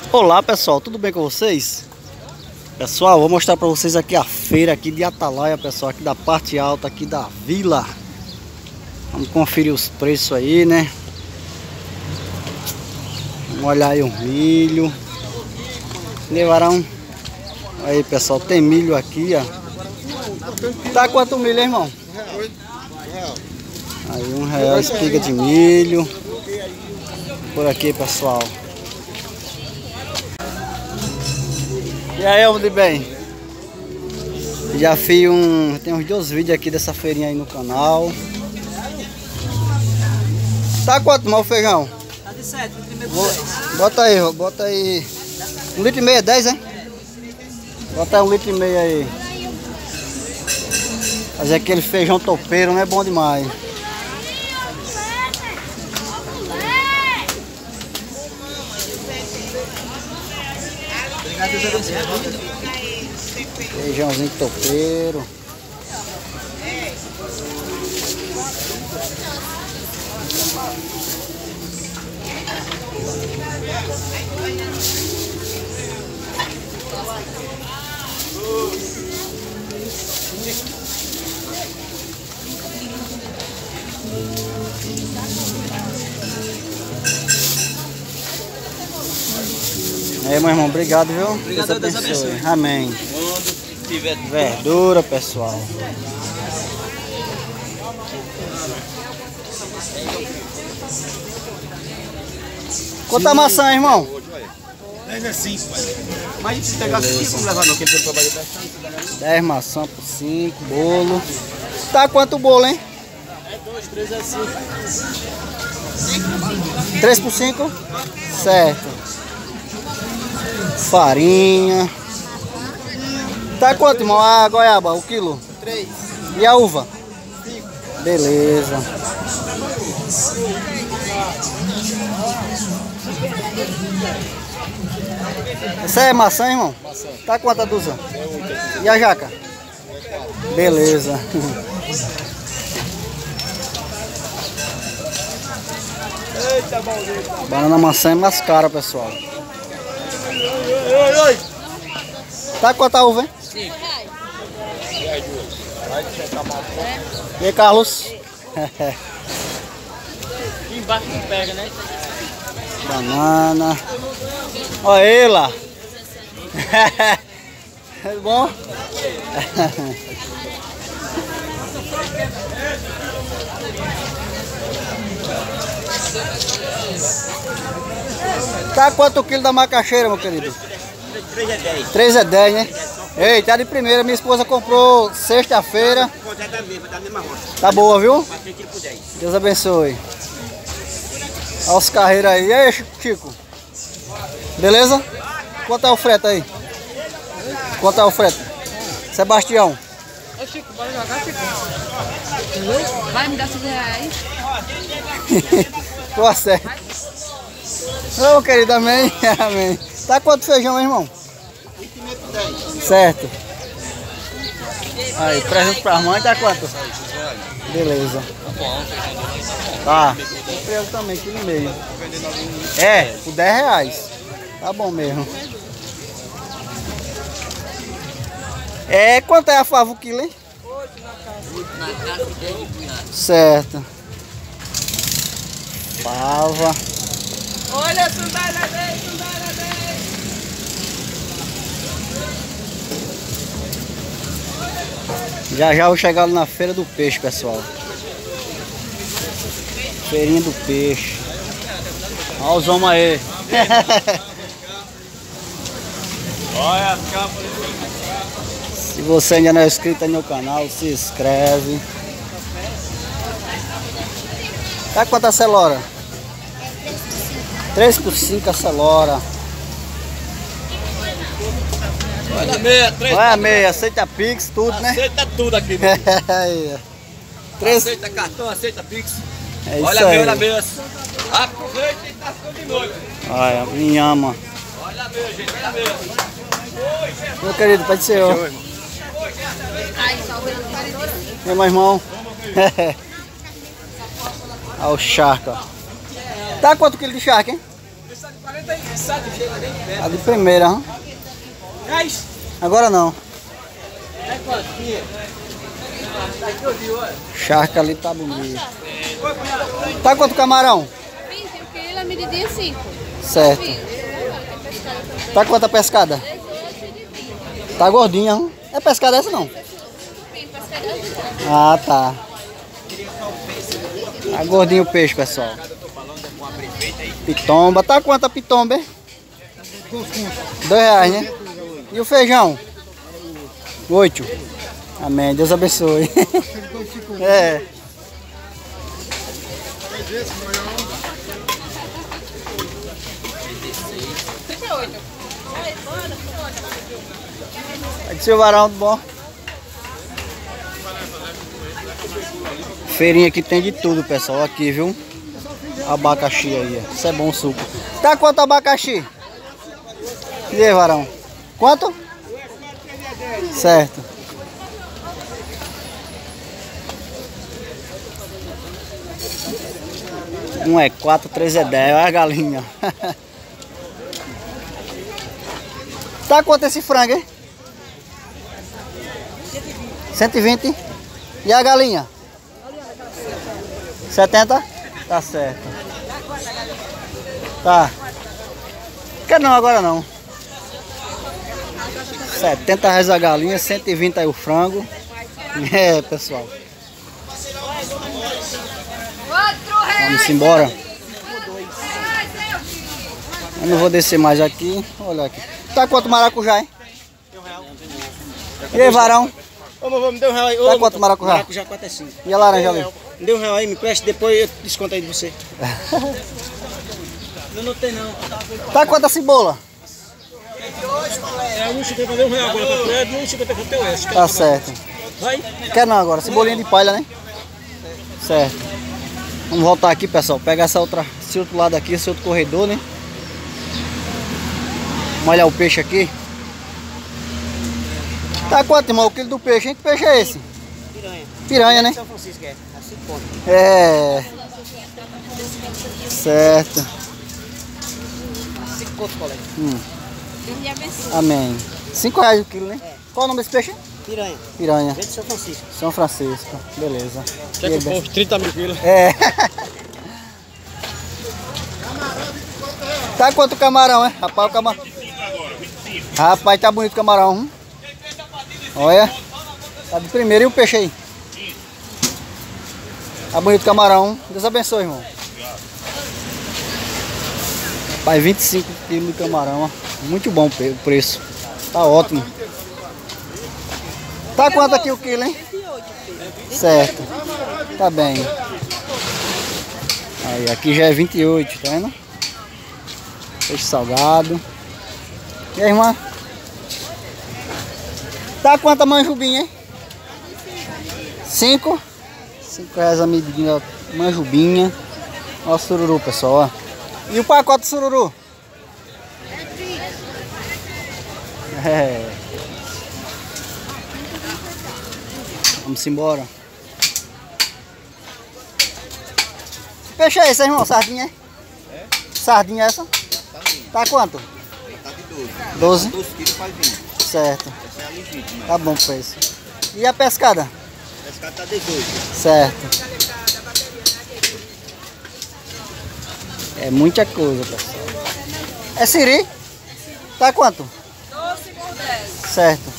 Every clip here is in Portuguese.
Olá pessoal, tudo bem com vocês? Pessoal, vou mostrar para vocês aqui a feira aqui de Atalaia, pessoal, aqui da parte alta aqui da vila. Vamos conferir os preços aí, né? Vamos olhar aí o milho. Levarão. Aí pessoal, tem milho aqui, ó. Tá quanto milho, hein, irmão? Aí R$1 espiga de milho. Por aqui, pessoal. E aí, homem de bem? Já fiz tem uns 2 vídeos aqui dessa feirinha aí no canal. Tá quanto, mal feijão? Tá de 7, 1,5 litro por 10. Bota aí. 1,5 litro é 10, hein? Bota aí 1,5 litro aí. Fazer aquele feijão topeiro, não é bom demais. Feijãozinho topeiro. Aí, meu irmão, obrigado, viu? Obrigado, Deus abençoe. Amém. Quando tiver Verdura, pessoal. Quanto a maçã, irmão? 10 é 5, mas se pegar 5, vamos levar no que ele trabalha bastante. 10 maçã por 5, bolo. Tá quanto o bolo, hein? É 2, 3 é 5. 3 por 5? Certo. Farinha. Tá quanto, irmão? A goiaba, o quilo? 3. E a uva? 5. Beleza. Essa é maçã, irmão? Maçã. Tá quanto a dúzia? É 8. E a jaca? Beleza. Eita, maldito. Banana maçã é mais cara, pessoal. Tá quanto a uva, hein? 5. E as duas? Vai sentar mal. E aí, Carlos? Aqui embaixo não pega, né? Banana. Olha ela. É bom? Tá quanto o quilo da macaxeira, meu querido? 3 é 10. 3 é 10, né? Ei, tá de primeira. Minha esposa comprou sexta-feira. Tá boa, viu? Deus abençoe. Olha os carreiros aí. E aí, Chico? Beleza? Quanto é o frete aí? Quanto é o frete? Sebastião. Ô Chico, bora jogar, Chico. Vai me dar R$5. Tô certo. Ô, querido, amém. Amém. Tá quanto feijão, hein, irmão? 8,5 Certo. Aí, presente pra mãe, tá quanto? Beleza. Tá. Comprei ele também, quilo e meio. É, por R$10. Tá bom mesmo. É, quanto é a fava o quilo, hein? 8 na casa de 10 de punhado. Certo. Fava. Olha a sandália dele, sandália dele. Já já vou chegar na feira do peixe, pessoal. Feirinha do peixe. Olha os homens aí. Olha as capas. Se você ainda não é inscrito aí no canal, se inscreve. Tá quanto a celora? 3 por 5 a celora. Olha a meia, 3. Olha a meia, aceita Pix, tudo, né? Aceita tudo aqui, meu. Aí, ó. 3. Aceita cartão, aceita Pix. É isso Olha a meia, aí. olha a meia. Aproveita e tá ficando de noite. Olha, me ama. Olha a meia, gente, olha a meia. Meu querido, pode ser eu. E aí, meu irmão? Olha o charca. Tá quanto quilo de charque, hein? A de primeira, hein? Agora não. Charca ali tá bonito. Tá quanto camarão? 20, porque ele é medidinha 5. Certo. Tá quanto a pescada? Tá gordinha, hein? É pescada essa não? Ah, tá. Tá gordinho o peixe, pessoal. Pitomba. Tá quanto a pitomba, hein? R$2, né? E o feijão? 8. Amém. Deus abençoe. É. Aqui seu varão, tudo bom? Feirinha aqui tem de tudo, pessoal. Aqui, viu? Abacaxi aí, ó. Isso é bom suco. Tá quanto abacaxi? E aí, varão? Quanto? Certo. Um é 4, 3 é 10. Olha a galinha. Tá quanto esse frango, hein? 120. E a galinha? 70? Tá certo. Tá. Quer não, agora não. R$70 a galinha, 120 aí o frango. É, pessoal. Vamos embora. Eu não vou descer mais aqui. Olha aqui. Tá quanto maracujá, hein? E aí, varão? Ô, meu, me dê R$1 aí. Tá quanto maracujá? Maracujá 4 é 5. E a laranja ali? Me dê R$1 aí, me preste, depois eu desconto aí de você. Eu não tenho não. Tá quanto a cebola? É 1,50, me dê R$1 agora pra tu, é de 1,50 pra teu S. Tá certo. Vai? Quer não agora? Cebolinha de palha, né? Certo. Vamos voltar aqui, pessoal. Pegar esse outro lado aqui, esse outro corredor, né? Vamos olhar o peixe aqui. Tá quanto, irmão? O quilo do peixe, hein? Que peixe é esse? Piranha. Piranha, né? São Francisco é. A 5 pontos. É. Certo. 5 pontos, colega. Amém. R$5 o quilo, né? É. Qual o nome desse peixe? Piranha. Piranha. Vem de São Francisco. São Francisco. Beleza. Quer que eu compre 30 mil quilos? É. Tá quanto o camarão, hein? Rapaz, o camarão. Rapaz, tá bonito o camarão. Hein? Olha. Tá de primeiro. E o peixe aí? Tá bonito o camarão. Deus abençoe, irmão. Rapaz, 25 quilos de camarão. Ó. Muito bom o preço. Tá ótimo. Tá quanto aqui o quilo, hein? Certo. Tá bem. Aí, aqui já é 28, tá vendo? Peixe salgado. E aí, irmã? Tá quanto a manjubinha, hein? 5? R$5 a medidinha, manjubinha. Ó o sururu, pessoal, ó. E o pacote de sururu? É. Vamos embora. Que peixe é esse, irmão? Sardinha, é? Sardinha essa? Tá quanto? Tá de 12? 12 quilos faz 20. Certo. Essa é a legítima. Tá bom o preço. E a pescada? A pescada tá 18. Certo. É muita coisa, pessoal. É siri? Tá quanto? 12 por 10. Certo.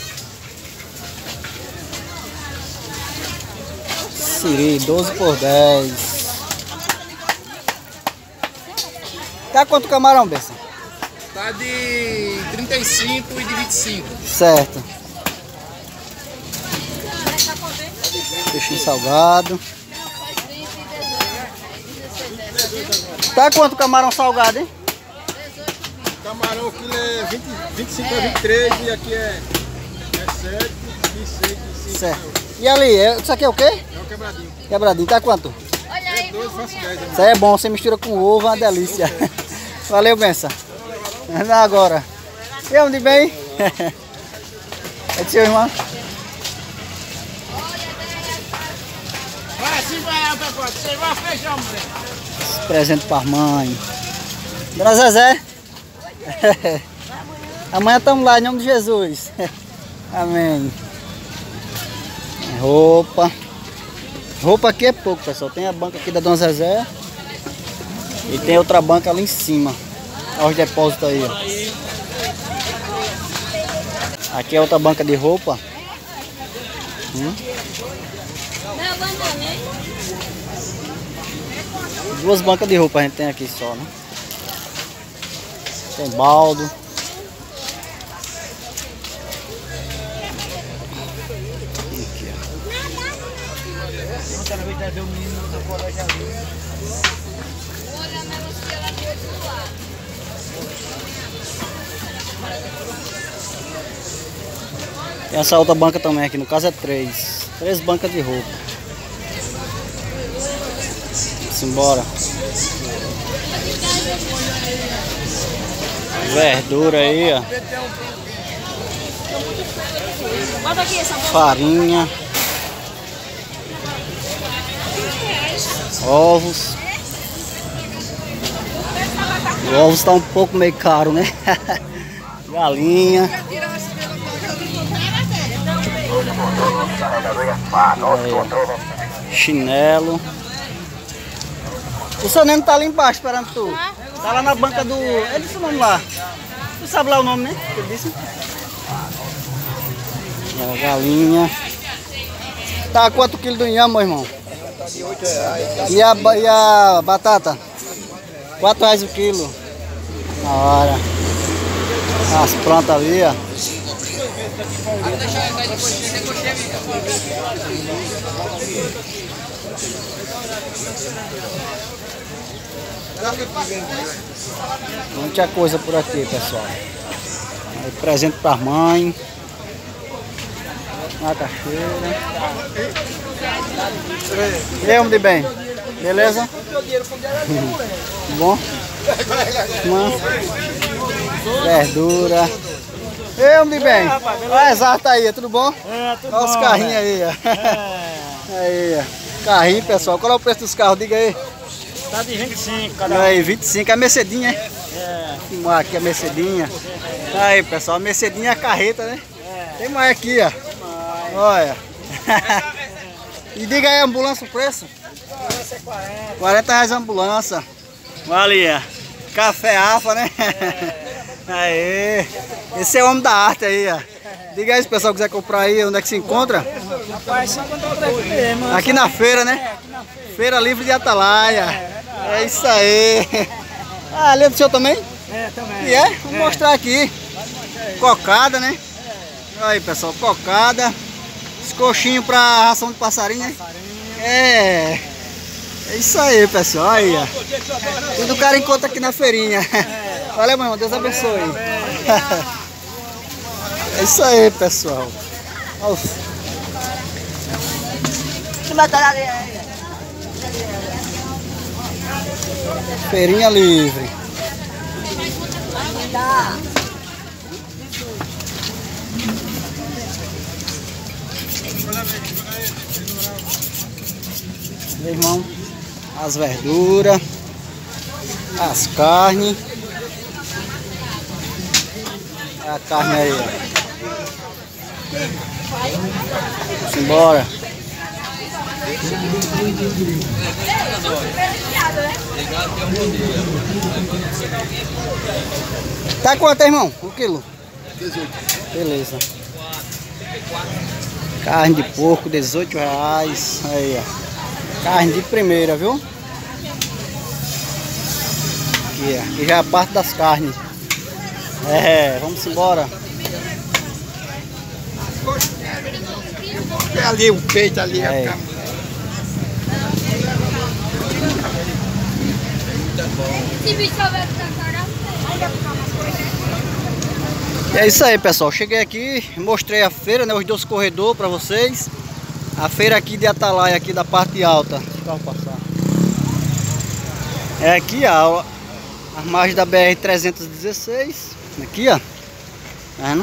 Siri, 12 por 10. Tá quanto o camarão, Bessa? Tá de 35 e de 25. Certo. Peixinho salgado. Tá quanto o camarão salgado, hein? Camarão, o quilo é 25 a 23 e aqui é 7, 26, 25. Certo. E ali, isso aqui é o quê? É o quebradinho. Quebradinho, tá quanto? É 12, faço 10. Isso aí é bom, você mistura com ovo, é uma delícia. Valeu, Bença. Não agora. E onde bem? É do seu irmão? Vai assim, vai, pacote. Você vai fechar, moleque. Presente para a mãe. Dona Zezé, Amanhã estamos lá, em nome de Jesus. Amém. Roupa. Roupa aqui é pouco, pessoal. Tem a banca aqui da Dona Zezé. E tem outra banca ali em cima. Olha os depósitos aí, ó. Aqui é outra banca de roupa. Duas bancas de roupa a gente tem aqui só, né? Tem baldo. Aqui, tem essa outra banca também aqui, no caso é três bancas de roupa. Simbora. Verdura aí, ó. Farinha. Ovos. O ovos tá um pouco meio caro, né? Galinha. Aí. Chinelo. O seu Neno tá ali embaixo esperando tu. Tá lá na banca do... Ele disse o nome lá. Tu sabe lá o nome, né? Que ele disse. É, galinha. Tá, quanto quilo do inhame, meu irmão? E a batata? R$4 o quilo. Na hora. As plantas ali, ó. Muita coisa por aqui, pessoal. Aí, presente para mãe. Uma caixeira. E aí, homem de bem? Beleza? Bom? Verdura. E aí, homem de bem? Olha, exato aí, tudo bom? Tudo Olha os bom, carrinhos aí, ó. Aí, ó. Carrinho, pessoal. Qual é o preço dos carros? Diga aí. Tá de 25 cada um. Aí, 25. É a Mercedinha, é? É. Filmar aqui a Mercedinha. Aí, pessoal, a Mercedinha é a carreta, né? Tem mais aqui, ó. Olha. E diga aí, ambulância, o preço? Ambulância é 40. R$40 a ambulância. Olha, café Alfa, né? Aí. Esse é o homem da arte aí, ó. Diga aí se o pessoal quiser comprar aí, onde é que se encontra? Rapaz, só quando eu prefiro mesmo. Aqui na feira, né? Feira Livre de Atalaia. É isso aí. Ah, ali é do senhor também? É, também. E é? Vou mostrar aqui. Cocada, né? Aí, pessoal, cocada. Os coxinhos pra ração de passarinho, né? É. É isso aí, pessoal. Aí, ó. Tudo o cara encontra aqui na feirinha. Valeu, meu irmão. Deus abençoe. É isso aí, pessoal. Feirinha livre. Meu irmão, as verduras, as carnes. A carne aí, ó. Simbora. Tá quanto, irmão? O quilo? 18. Beleza. Carne de porco, R$18. Aí, ó. Carne de primeira, viu? Aqui, ó. Aqui já é a parte das carnes. É, vamos embora. É ali o peito ali. É. E é isso aí, pessoal. Cheguei aqui, mostrei a feira, né? Os dois corredores para vocês. A feira aqui de Atalaia, aqui da parte alta. Deixa o carro passar. É aqui, ó. A margem da BR-316. Aqui, ó. Tá vendo?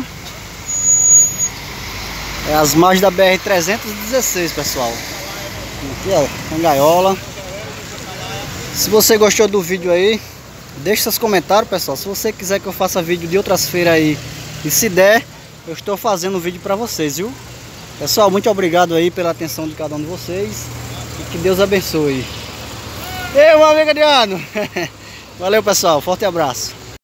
É as margens da BR-316, pessoal. Aqui, ó, tem gaiola. Se você gostou do vídeo aí, Deixe seus comentários, pessoal. Se você quiser que eu faça vídeo de outras feiras aí, e se der, eu estou fazendo vídeo para vocês, viu? Pessoal, muito obrigado aí pela atenção de cada um de vocês. E que Deus abençoe. Ei, meu amigo Adriano. Valeu, pessoal. Forte abraço.